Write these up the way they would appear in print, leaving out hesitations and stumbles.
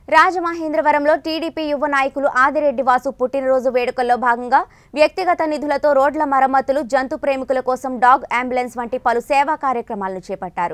రాజమహేంద్రవరంలో టీడీపీ యువ నాయకులు ఆదిరెడ్డి వాసు పుట్టినరోజు వేడుకల్లో భాగంగా వ్యక్తిగత నిధులతో రోడ్ల మరమ్మతులు, జంతు ప్రేమికుల కోసం డాగ్ అంబులెన్స్ వంటి పలు సేవా కార్యక్రమాలను చేపట్టారు.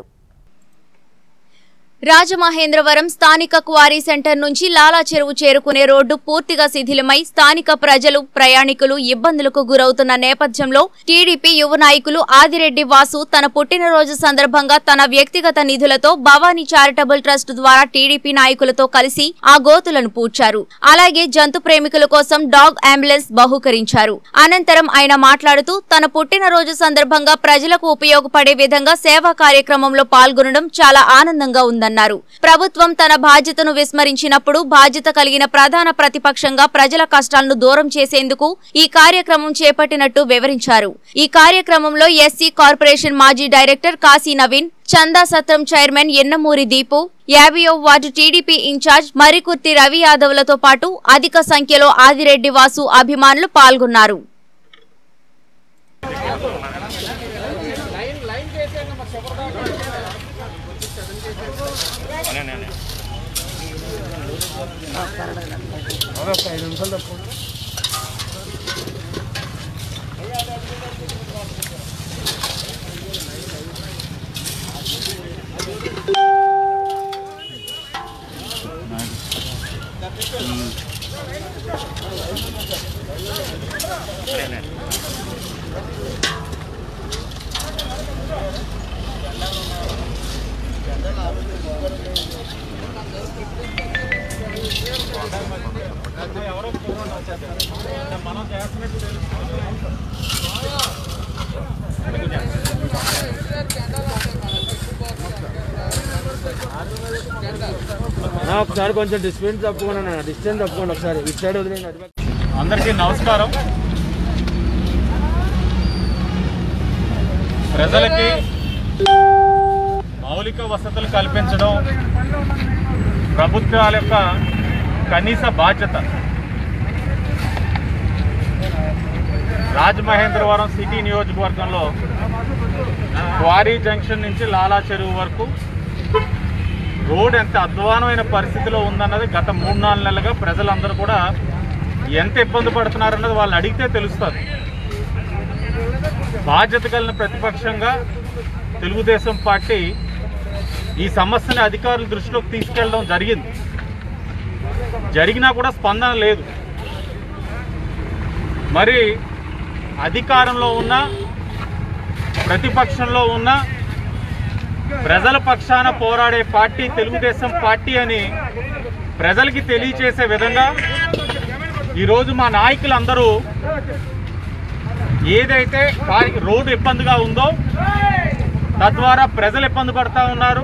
రాజమహేంద్రవరం స్థానిక క్వారీ సెంటర్ నుంచి లాలా చెరువు చేరుకునే రోడ్డు పూర్తిగా శిథిలమై స్థానిక ప్రజలు, ప్రయాణికులు ఇబ్బందులకు గురవుతున్న నేపథ్యంలో టీడీపీ యువ నాయకులు ఆదిరెడ్డి వాసు తన పుట్టినరోజు సందర్భంగా తన వ్యక్తిగత నిధులతో భవానీ చారిటబుల్ ట్రస్ట్ ద్వారా టీడీపీ నాయకులతో కలిసి ఆ గోతులను పూడ్చారు. అలాగే జంతు ప్రేమికుల కోసం డాగ్ అంబులెన్స్ బహూకరించారు. అనంతరం ఆయన మాట్లాడుతూ తన పుట్టినరోజు సందర్భంగా ప్రజలకు ఉపయోగపడే విధంగా సేవా కార్యక్రమంలో పాల్గొనడం చాలా ఆనందంగా ఉందన్నారు. ప్రభుత్వం తన బాధ్యతను విస్మరించినప్పుడు బాధ్యత కలిగిన ప్రధాన ప్రతిపక్షంగా ప్రజల కష్టాలను దూరం చేసేందుకు ఈ కార్యక్రమం చేపట్టినట్టు వివరించారు. ఈ కార్యక్రమంలో ఎస్సీ కార్పొరేషన్ మాజీ డైరెక్టర్ కాశీ నవీన్, చందా సత్రం చైర్మన్ ఎన్నమూరి దీపు, 50వ ward TDP incharge Marikurthi Ravi యాదవ్లతో పాటు అధిక సంఖ్యలో ఆదిరెడ్డి వాసు అభిమానులు పాల్గొన్నారు. ఒకసారి కొంచెం డిస్టెన్స్ తప్పుకోండి ఒకసారి ఇటు సైడ్ వదిలేండి. అందరికీ నమస్కారం. ప్రజలకి మౌలిక వసతులు కల్పించడం ప్రభుత్వాల యొక్క కనీస బాధ్యత. రాజమహేంద్రవరం సిటీ నియోజకవర్గంలో క్వారీ జంక్షన్ నుంచి లాలా చెరువు వరకు రోడ్ ఎంత అధ్వానమైన పరిస్థితిలో ఉందన్నది గత 3-4 నెలలుగా ప్రజలందరూ కూడా ఎంత ఇబ్బంది పడుతున్నారన్నది వాళ్ళు అడిగితే తెలుస్తుంది. బాధ్యత కలిగిన ప్రతిపక్షంగా తెలుగుదేశం పార్టీ ఈ సమస్యని అధికారుల దృష్టిలోకి తీసుకెళ్ళడం జరిగినా కూడా స్పందన లేదు. మరి అధికారంలో ఉన్న, ప్రతిపక్షంలో ఉన్న, ప్రజల పక్షాన పోరాడే పార్టీ తెలుగుదేశం పార్టీ అని ప్రజలకి తెలియచేసే విధంగా ఈరోజు మా నాయకులందరూ ఏదైతే రోడ్డు ఇబ్బందిగా ఉందో తద్వారా ప్రజలు ఇబ్బంది పడుతూ ఉన్నారు,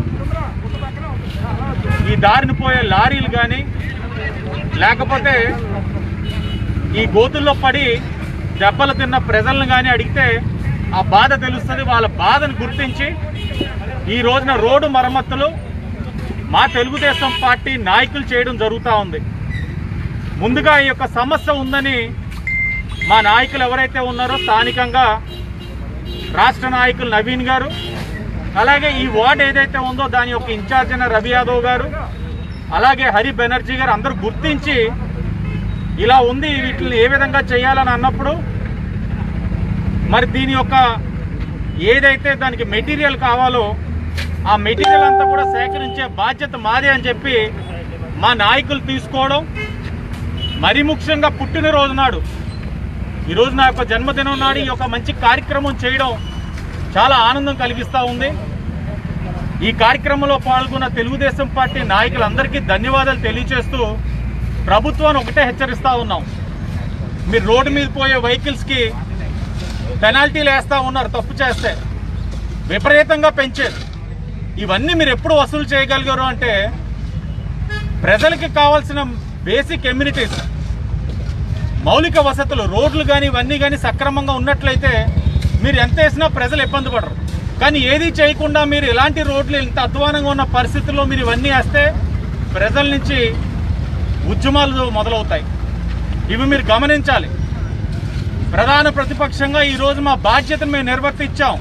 ఈ దారిని పోయే లారీలు కానీ లేకపోతే ఈ గోతుల్లో పడి దెబ్బలు తిన్న ప్రజలను కానీ అడిగితే ఆ బాధ తెలుస్తుంది. వాళ్ళ బాధను గుర్తించి ఈ రోజున రోడ్డు మరమ్మతులు మా తెలుగుదేశం పార్టీ నాయకులు చేయడం జరుగుతూ ఉంది. ముందుగా ఈ యొక్క సమస్య ఉందని మా నాయకులు ఎవరైతే ఉన్నారో స్థానికంగా రాష్ట్ర నాయకులు నవీన్ గారు, అలాగే ఈ వార్డు ఏదైతే ఉందో దాని యొక్క ఇన్ఛార్జ్ అయిన రవి యాదవ్ గారు, అలాగే హరి బెనర్జీ గారు అందరూ గుర్తించి ఇలా ఉంది, వీటిని ఏ విధంగా చేయాలని అన్నప్పుడు మరి దీని యొక్క ఏదైతే దానికి మెటీరియల్ కావాలో ఆ మెటీరియల్ అంతా కూడా సేకరించే బాధ్యత మాదే అని చెప్పి మా నాయకులు తీసుకోవడం, మరీ ముఖ్యంగా పుట్టినరోజు నాడు, ఈరోజు నా యొక్క జన్మదినం నాడు ఈ యొక్క మంచి కార్యక్రమం చేయడం చాలా ఆనందం కలిగిస్తూ ఉంది. ఈ కార్యక్రమంలో పాల్గొన్న తెలుగుదేశం పార్టీ నాయకులందరికీ ధన్యవాదాలు తెలియజేస్తూ ప్రభుత్వాన్ని ఒకటే హెచ్చరిస్తూ ఉన్నాం. మీరు రోడ్డు మీద పోయే వెహికల్స్కి పెనాల్టీలు వేస్తూ ఉన్నారు, తప్పు చేస్తే విపరీతంగా పెంచారు. ఇవన్నీ మీరు ఎప్పుడు వసూలు చేయగలిగారు అంటే ప్రజలకి కావాల్సిన బేసిక్ ఎమ్యూనిటీస్, మౌలిక వసతులు, రోడ్లు కానీ ఇవన్నీ కానీ సక్రమంగా ఉన్నట్లయితే మీరు ఎంత వేసినా ప్రజలు ఇబ్బంది పడరు. కానీ ఏది చేయకుండా మీరు ఇలాంటి రోడ్లు ఇంత అధ్వానంగా ఉన్న పరిస్థితుల్లో మీరు ఇవన్నీ వేస్తే ప్రజల నుంచి ఉద్యమాలు మొదలవుతాయి. ఇవి మీరు గమనించాలి. ప్రధాన ప్రతిపక్షంగా ఈరోజు మా బాధ్యతను మేము నిర్వర్తించాం.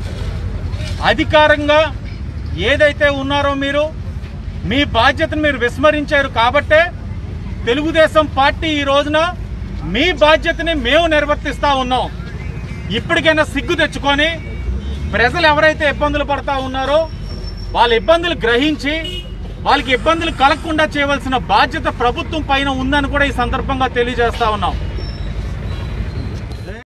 అధికారంగా ఏదైతే ఉన్నారో మీరు మీ బాధ్యతను మీరు విస్మరించారు కాబట్టే తెలుగుదేశం పార్టీ ఈ రోజున మీ బాధ్యతని మేము నిర్వర్తిస్తా ఉన్నాం. ఇప్పటికైనా సిగ్గు తెచ్చుకొని ప్రజలు ఎవరైతే ఇబ్బందులు పడతా ఉన్నారో వాళ్ళ ఇబ్బందులు గ్రహించి వాళ్ళకి ఇబ్బందులు కలగకుండా చేయవలసిన బాధ్యత ప్రభుత్వం పైన ఉందని కూడా ఈ సందర్భంగా తెలియజేస్తా ఉన్నాం.